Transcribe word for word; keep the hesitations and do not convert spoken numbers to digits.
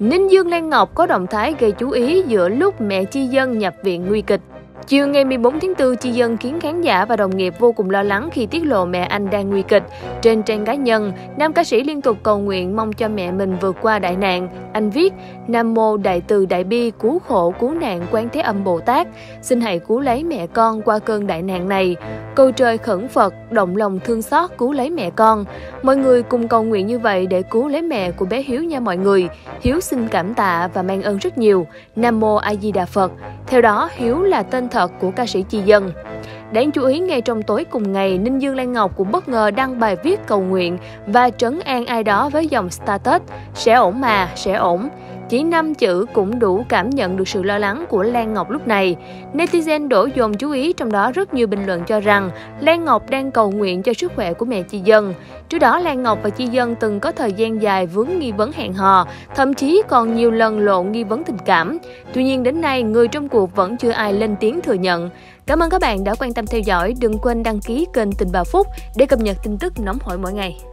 Ninh Dương Lan Ngọc có động thái gây chú ý giữa lúc mẹ Chi Dân nhập viện nguy kịch. Chiều ngày mười bốn tháng tư, Chi Dân khiến khán giả và đồng nghiệp vô cùng lo lắng khi tiết lộ mẹ anh đang nguy kịch. Trên trang cá nhân, nam ca sĩ liên tục cầu nguyện mong cho mẹ mình vượt qua đại nạn. Anh viết: Nam mô Đại từ Đại bi, cứu khổ cứu nạn Quan Thế Âm Bồ Tát, xin hãy cứu lấy mẹ con qua cơn đại nạn này. Cầu trời khẩn Phật, động lòng thương xót cứu lấy mẹ con. Mọi người cùng cầu nguyện như vậy để cứu lấy mẹ của bé Hiếu nha mọi người. Hiếu xin cảm tạ và mang ơn rất nhiều. Nam mô A Di Đà Phật. Theo đó, Hiếu là tên thật của ca sĩ Chi Dân. Đáng chú ý, ngay trong tối cùng ngày, Ninh Dương Lan Ngọc cũng bất ngờ đăng bài viết cầu nguyện và trấn an ai đó với dòng status sẽ ổn mà, sẽ ổn. Chỉ năm chữ cũng đủ cảm nhận được sự lo lắng của Lan Ngọc lúc này. Netizen đổ dồn chú ý, trong đó rất nhiều bình luận cho rằng Lan Ngọc đang cầu nguyện cho sức khỏe của mẹ Chi Dân. Trước đó, Lan Ngọc và Chi Dân từng có thời gian dài vướng nghi vấn hẹn hò, thậm chí còn nhiều lần lộ nghi vấn tình cảm. Tuy nhiên đến nay, người trong cuộc vẫn chưa ai lên tiếng thừa nhận. Cảm ơn các bạn đã quan tâm theo dõi. Đừng quên đăng ký kênh Tình Bà Phúc để cập nhật tin tức nóng hổi mỗi ngày.